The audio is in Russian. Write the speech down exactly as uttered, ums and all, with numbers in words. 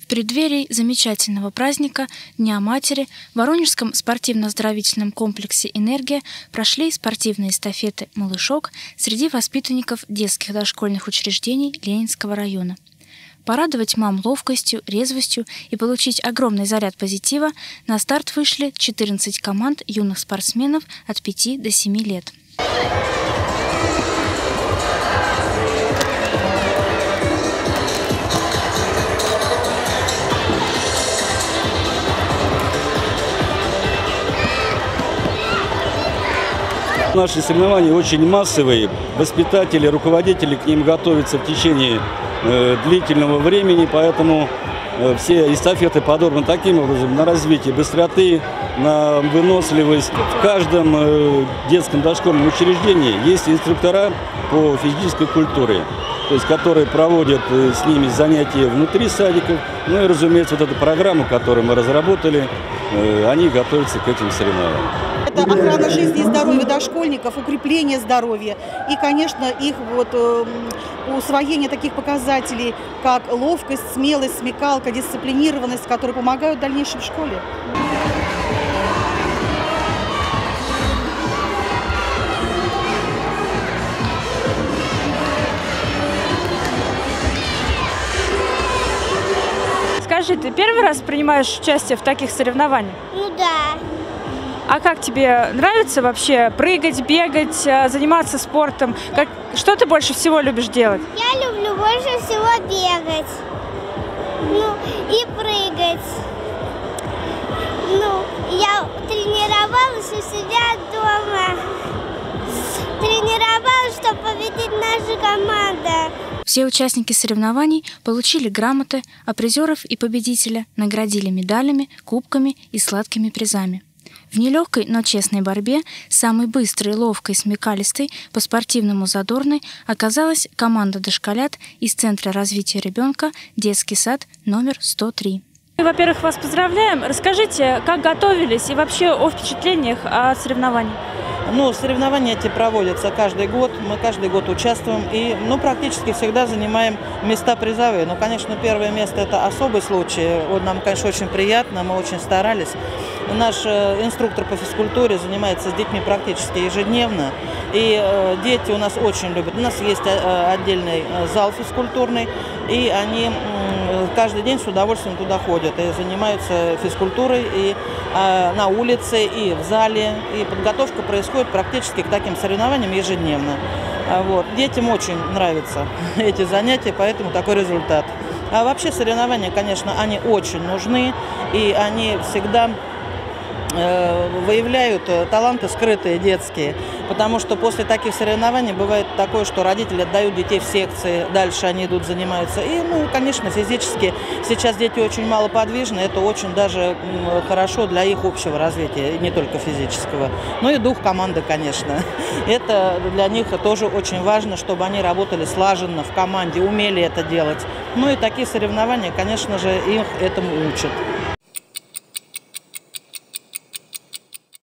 В преддверии замечательного праздника Дня матери в Воронежском спортивно-оздоровительном комплексе «Энергия» прошли спортивные эстафеты «Малышок» среди воспитанников детских дошкольных учреждений Ленинского района. Порадовать мам ловкостью, резвостью и получить огромный заряд позитива на старт вышли четырнадцать команд юных спортсменов от пяти до семи лет. Наши соревнования очень массовые. Воспитатели, руководители к ним готовятся в течение э, длительного времени, поэтому э, все эстафеты подобраны таким образом на развитие быстроты, на выносливость. В каждом э, детском дошкольном учреждении есть инструктора по физической культуре, то есть которые проводят э, с ними занятия внутри садиков. Ну и, разумеется, вот эту программу, которую мы разработали, э, они готовятся к этим соревнованиям. Это охрана жизни и здоровья дошкольников, укрепление здоровья и, конечно, их вот, э, усвоение таких показателей, как ловкость, смелость, смекалка, дисциплинированность, которые помогают в дальнейшем в школе. Скажи, ты первый раз принимаешь участие в таких соревнованиях? Ну да. А как тебе нравится вообще прыгать, бегать, заниматься спортом? Как, что ты больше всего любишь делать? Я люблю больше всего бегать, ну и прыгать. Ну, я тренировалась у себя дома. Тренировалась, чтобы победить нашу команду. Все участники соревнований получили грамоты, а призеров и победителя наградили медалями, кубками и сладкими призами. В нелегкой, но честной борьбе самой быстрой, ловкой, смекалистой, по-спортивному задорной оказалась команда дошколят из Центра развития ребенка «Детский сад» номер сто три. Во-первых, вас поздравляем. Расскажите, как готовились и вообще о впечатлениях от соревнований. Ну, соревнования эти проводятся каждый год, мы каждый год участвуем и, ну, практически всегда занимаем места призовые. Но, конечно, первое место – это особый случай. Вот нам, конечно, очень приятно, мы очень старались. Наш инструктор по физкультуре занимается с детьми практически ежедневно, и э, дети у нас очень любят. У нас есть э, отдельный зал физкультурный, и они э, каждый день с удовольствием туда ходят и занимаются физкультурой и э, на улице, и в зале. И подготовка происходит практически к таким соревнованиям ежедневно. Вот. Детям очень нравятся эти занятия, поэтому такой результат. А вообще соревнования, конечно, они очень нужны, и они всегда выявляют таланты скрытые детские, потому что после таких соревнований бывает такое, что родители отдают детей в секции, дальше они идут, занимаются. И, ну, конечно, физически сейчас дети очень малоподвижны, это очень даже хорошо для их общего развития, не только физического. Ну и дух команды, конечно. Это для них тоже очень важно, чтобы они работали слаженно в команде, умели это делать. Ну и такие соревнования, конечно же, их этому учат.